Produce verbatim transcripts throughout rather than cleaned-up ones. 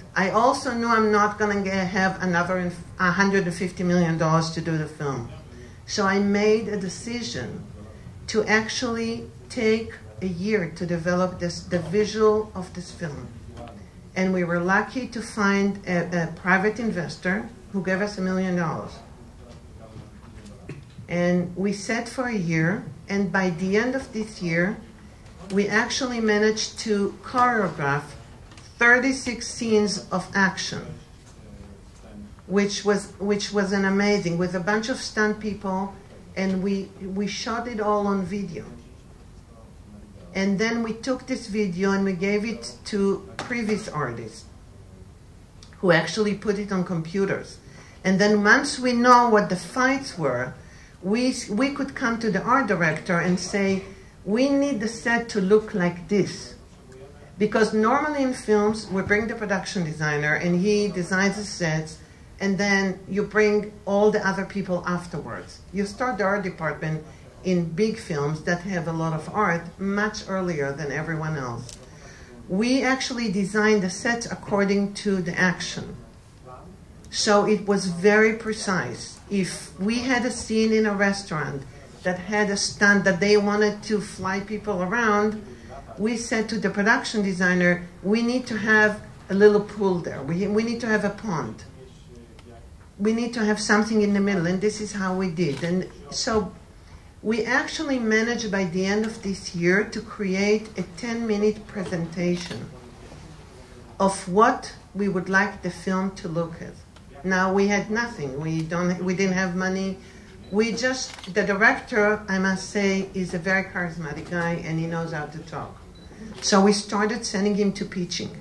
I also knew I'm not going to have another one hundred fifty million dollars to do the film. So I made a decision to actually take a year to develop this, the visual of this film. And we were lucky to find a, a private investor who gave us a million dollars. And we set for a year, and by the end of this year, we actually managed to choreograph thirty-six scenes of action, which was which was an amazing, with a bunch of stunt people, and we we shot it all on video. And then we took this video and we gave it to previous artists who actually put it on computers. And then once we know what the fights were, we we could come to the art director and say, we need the set to look like this. Because normally in films, we bring the production designer and he designs the sets, and then you bring all the other people afterwards. You start the art department in big films that have a lot of art much earlier than everyone else. We actually designed the sets according to the action. So it was very precise. If we had a scene in a restaurant that had a stunt that they wanted to fly people around, we said to the production designer, we need to have a little pool there. We, we need to have a pond. We need to have something in the middle, and this is how we did. And so we actually managed by the end of this year to create a ten minute presentation of what we would like the film to look at. Now, we had nothing. We, don't, we didn't have money. We just, the director, I must say, is a very charismatic guy, and he knows how to talk. So we started sending him to pitching.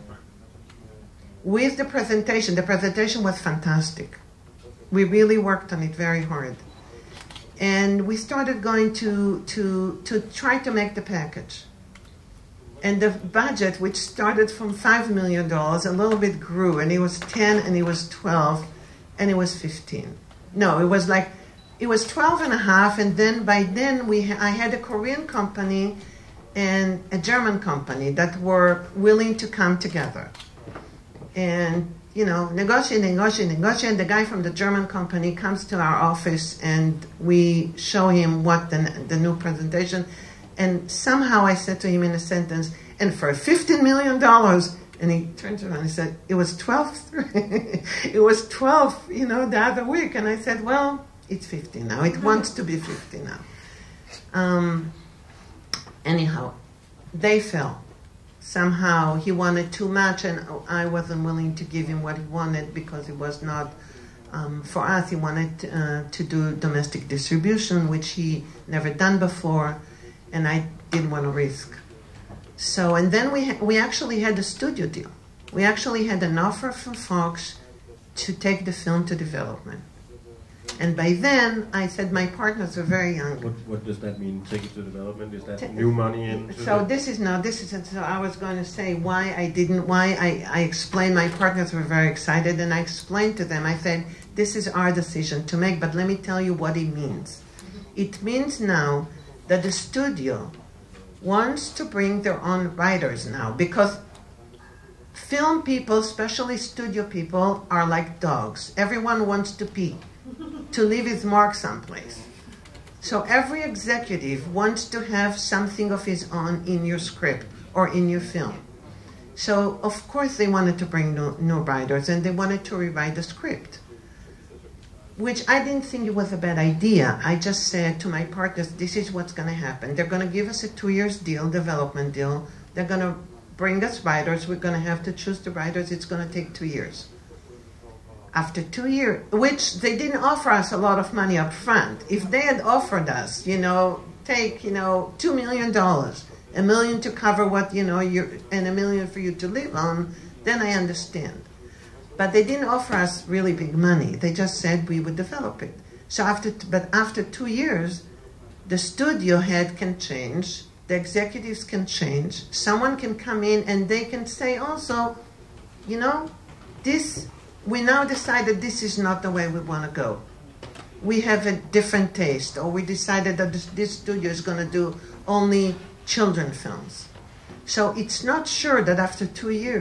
With the presentation, the presentation was fantastic. We really worked on it very hard. And we started going to, to, to try to make the package. And the budget, which started from five million dollars, a little bit grew, and it was ten, and it was twelve, and it was fifteen. No, it was like, it was twelve and a half, and then by then we ha I had a Korean company and a German company that were willing to come together. And, you know, negotiate, negotiate, negotiate. The guy from the German company comes to our office, and we show him what the, the new presentation. And somehow I said to him in a sentence, and for fifteen million dollars, and he turns around and he said, it was twelve, it was twelve, you know, the other week. And I said, well, it's fifteen now. It wants to be fifty now. Um, anyhow, they fell. Somehow he wanted too much, and I wasn't willing to give him what he wanted because it was not, um, for us, he wanted uh, to do domestic distribution, which he never done before, and I didn't want to risk. So, and then we, we actually had a studio deal. We actually had an offer from Fox to take the film to development. And by then, I said my partners were very young. What, what does that mean, take it to development? Is that new money into So it? this is no, this is, so I was going to say why I didn't, why I, I explained, my partners were very excited, and I explained to them, I said, this is our decision to make, but let me tell you what it means. It means now that the studio wants to bring their own writers now, because film people, especially studio people, are like dogs. Everyone wants to pee, to leave his mark someplace. So every executive wants to have something of his own in your script or in your film. So of course they wanted to bring new, new writers, and they wanted to rewrite the script, which I didn't think it was a bad idea. I just said to my partners, this is what's going to happen. They're going to give us a two years deal, development deal. They're going to bring us writers. We're going to have to choose the writers. It's going to take two years. After two years, which they didn't offer us a lot of money up front. If they had offered us, you know, take, you know, two million dollars, a million to cover what, you know, you're, and a million for you to live on, then I understand. But they didn't offer us really big money. They just said we would develop it. So after, but after two years, the studio head can change, the executives can change, someone can come in and they can say also, you know, this, we now decided this is not the way we want to go. We have a different taste, or we decided that this, this studio is going to do only children films. So it's not sure that after two years,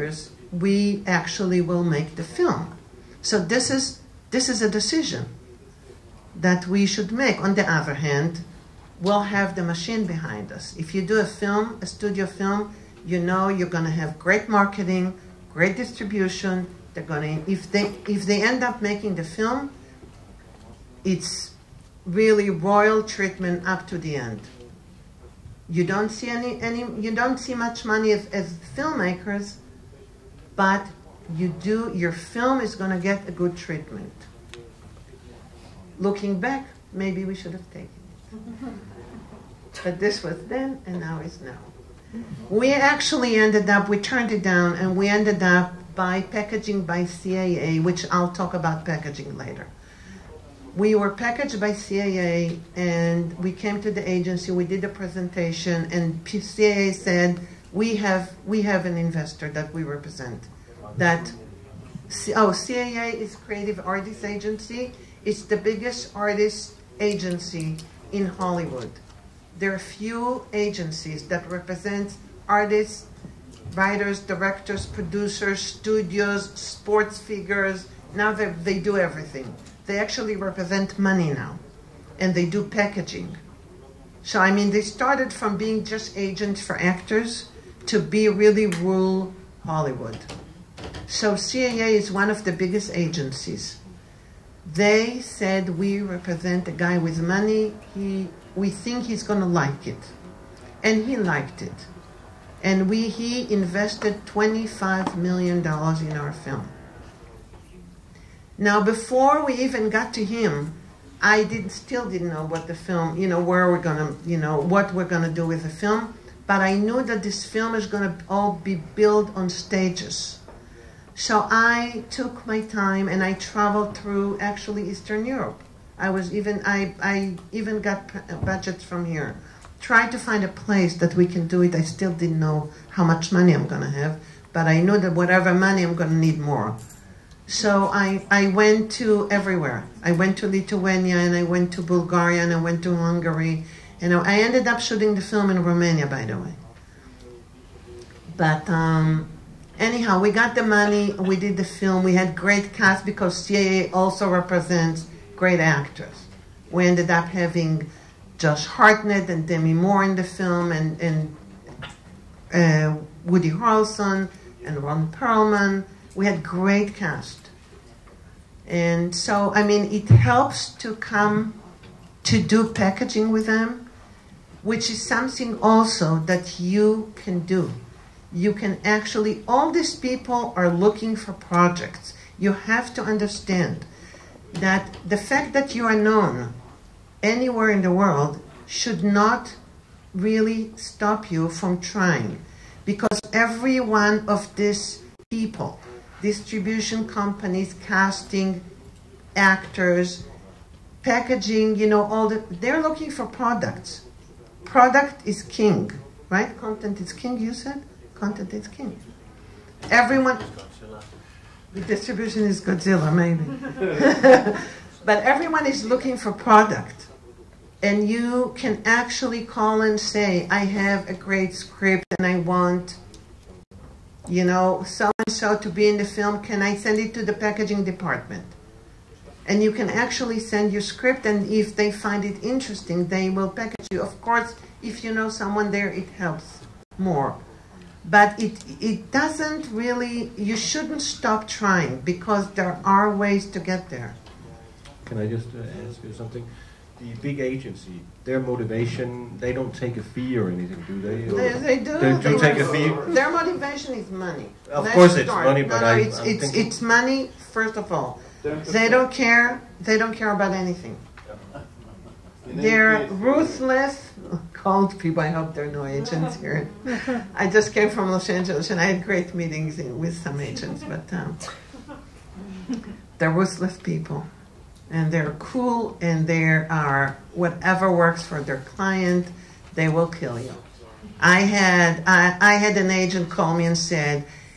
we actually will make the film. So this is, this is a decision that we should make. On the other hand, we'll have the machine behind us. If you do a film, a studio film, you know you're going to have great marketing, great distribution. They're going to, if they, if they end up making the film, it's really royal treatment up to the end. You don't see any, any you don't see much money as, as filmmakers, but you do, your film is going to get a good treatment. Looking back, maybe we should have taken it. But this was then, and now is now. We actually ended up, we turned it down, and we ended up by packaging by C A A, which I'll talk about packaging later. We were packaged by C A A, and we came to the agency, we did a presentation, and C A A said, we have, we have an investor that we represent. That, oh, C A A is Creative Artists Agency. It's the biggest artist agency in Hollywood. There are few agencies that represent artists, writers, directors, producers, studios, sports figures. Now they, they do everything. They actually represent money now, and they do packaging. So, I mean, they started from being just agents for actors to be really rule Hollywood. So C A A is one of the biggest agencies. They said, we represent a guy with money. He, we think he's going to like it. And he liked it. And we, he invested twenty-five million dollars in our film. Now, before we even got to him, I didn't, still didn't know what the film, you know, where we're going to, you know, what we're going to do with the film. But I knew that this film is going to all be built on stages. So I took my time and I traveled through actually Eastern Europe. I was even, I, I even got budgets from here. Tried to find a place that we can do it. I still didn't know how much money I'm going to have, but I knew that whatever money I'm going to need more. So I, I went to everywhere. I went to Lithuania, and I went to Bulgaria, and I went to Hungary. And I ended up shooting the film in Romania, by the way. But um, anyhow, we got the money, we did the film, we had great cast because C A A also represents great actors. We ended up having Josh Hartnett and Demi Moore in the film, and, and uh, Woody Harrelson and Ron Perlman. We had great cast. And so, I mean, it helps to come to do packaging with them, which is something also that you can do. You can actually, all these people are looking for projects. You have to understand that the fact that you are known anywhere in the world should not really stop you from trying. Because every one of these people, distribution companies, casting, actors, packaging, you know, all the, they're looking for products. Product is king, right? Content is king, you said? Content is king. Everyone, the distribution is Godzilla, maybe. But everyone is looking for product. And you can actually call and say, I have a great script and I want, you know, so-and-so to be in the film. Can I send it to the packaging department? And you can actually send your script, and if they find it interesting, they will package you. Of course, if you know someone there, it helps more. But it, it doesn't really, you shouldn't stop trying, because there are ways to get there. Can I just uh, ask you something? The big agency, their motivation, they don't take a fee or anything, do they? They, they do. They do they take do. a fee? Their motivation is money. Of Let's course it's start. money, but no, no, I, it's, I'm it's, thinking... it's money, first of all. They don't care, they don't care about anything. They're ruthless, cold people. I hope there are no agents here. I just came from Los Angeles and I had great meetings with some agents, but um, they're ruthless people. And they're cool, and they are, whatever works for their client, they will kill you. I had, I, I had an agent call me and said,